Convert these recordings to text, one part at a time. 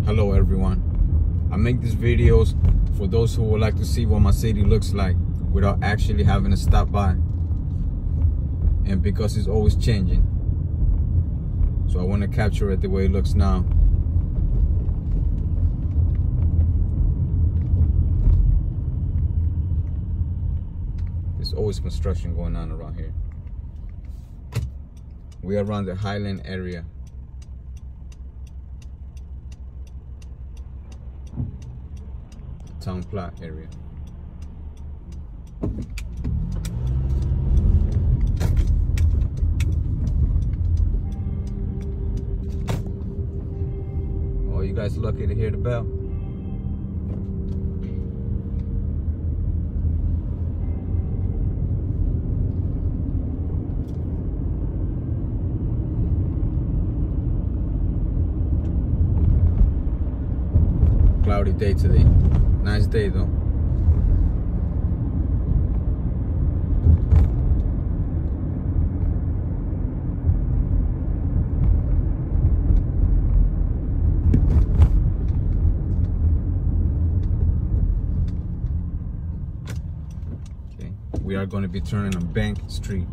Hello everyone. I make these videos for those who would like to see what my city looks like without actually having to stop by, and because it's always changing, so I want to capture it the way it looks now. There's always construction going on around here. We are around the Highland area. Townplot area. Oh, you guys lucky to hear the bell. Cloudy day today. Nice day though. Okay, we are going to be turning on Bank Street.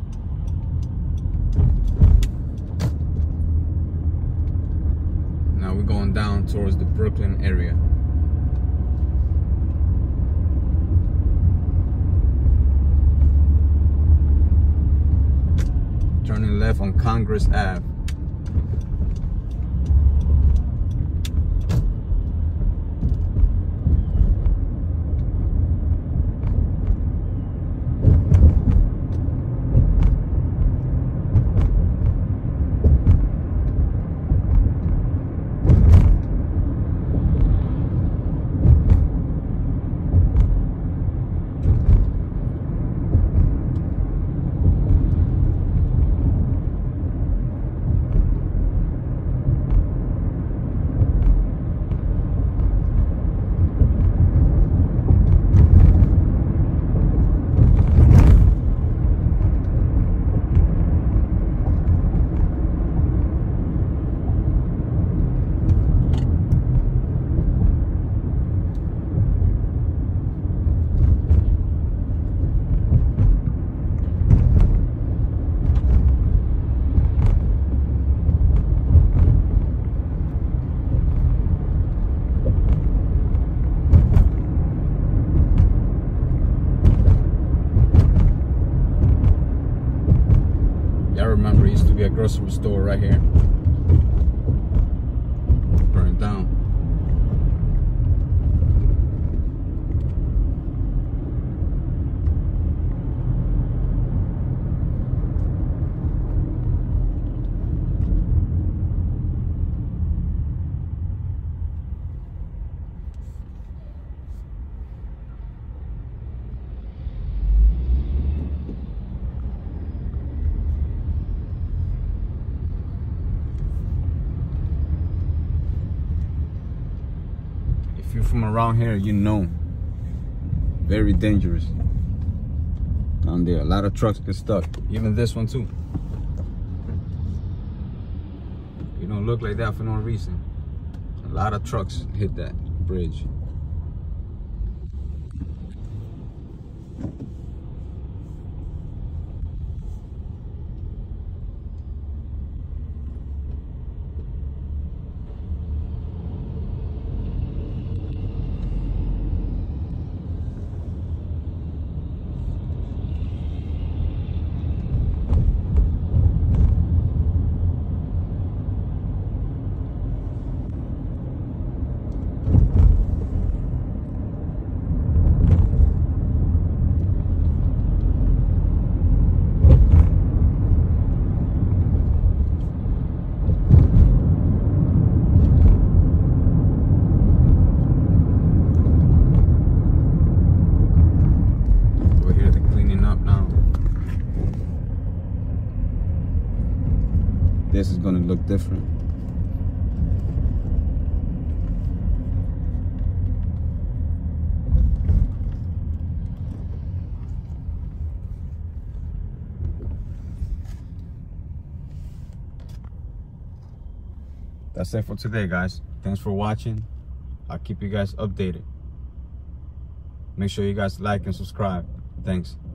Now we're going down towards the Brooklyn area. Turning left on Congress Ave. I remember it used to be a grocery store right here. Burned down. If you're from around here, you know, very dangerous down there. A lot of trucks get stuck, even this one too. You don't look like that for no reason. A lot of trucks hit that bridge. This is going to look different. that's it for today, guys. Thanks for watching. I'll keep you guys updated. Make sure you guys like and subscribe. Thanks.